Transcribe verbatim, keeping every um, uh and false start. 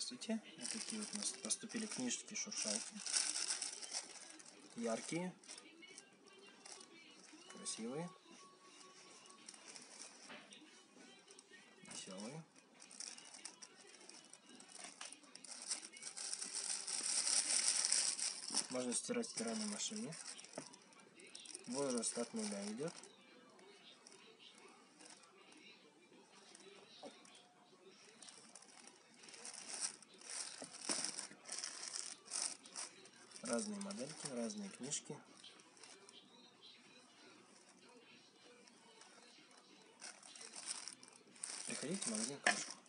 Здравствуйте. Вот такие вот у нас поступили книжки-шуршалки. Яркие, красивые, веселые. Можно стирать в стиральной машине. Возраст от нуля идет. Разные модельки, разные книжки. Приходите в магазин Кружка.